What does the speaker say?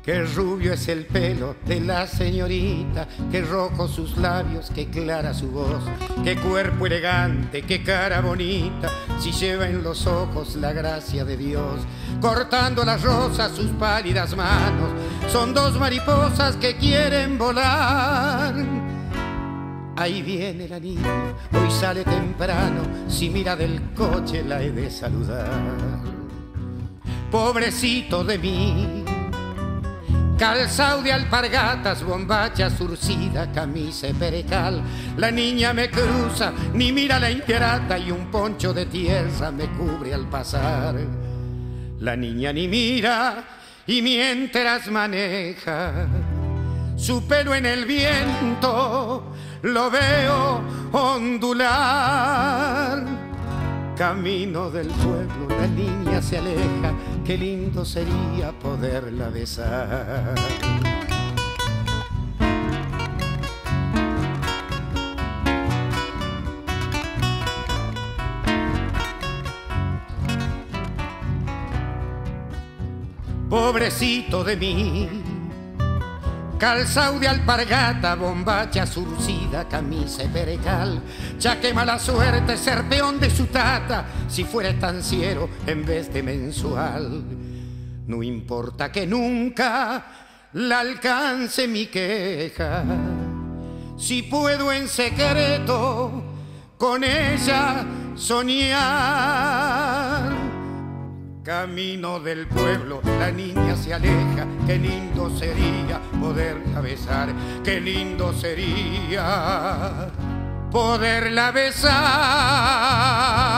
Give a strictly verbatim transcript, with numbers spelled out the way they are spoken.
Qué rubio es el pelo de la señorita, qué rojos sus labios, qué clara su voz, qué cuerpo elegante, qué cara bonita, si lleva en los ojos la gracia de Dios. Cortando las rosas sus pálidas manos, son dos mariposas que quieren volar. Ahí viene la niña, hoy sale temprano, si mira del coche la he de saludar. Pobrecito de mí, calzado de alpargatas, bombacha surcida, camisa y percal. La niña me cruza, ni mira la ingrata, y un poncho de tierra me cubre al pasar. La niña ni mira y mientras maneja, su pelo en el viento lo veo ondular. Camino del pueblo, la niña se aleja, qué lindo sería poderla besar. Pobrecito de mí, calzao de alpargata, bombacha surcida, camisa y percal. Ya qué mala suerte ser peón de su tata, si fuera estanciero en vez de mensual. No importa que nunca la alcance mi queja, si puedo en secreto con ella soñar. Camino del pueblo, la niña se aleja, qué lindo sería poderla besar, qué lindo sería poderla besar.